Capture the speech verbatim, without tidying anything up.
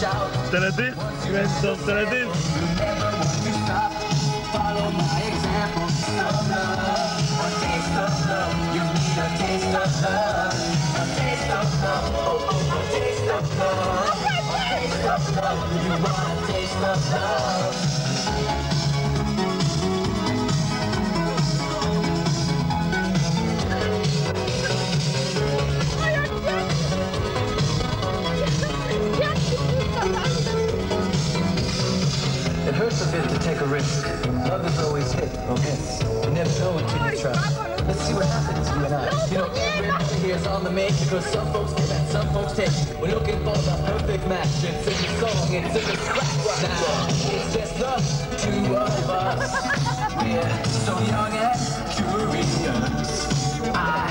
Teledysk, kręcą teledysk. Follow my example of love, a taste of love. You need a taste of love, a taste of love, oh, oh, a taste of love, a taste of love. You want a taste of love. It hurts a bit to take a risk. Love is always hit or miss. You never know until you try. Let's see what happens, you and I. You know, everybody here is on the make because some folks give and some folks take. We're looking for the perfect match. It's in the song, it's in the scratch right now. It's just the two of us. We're so young and curious. I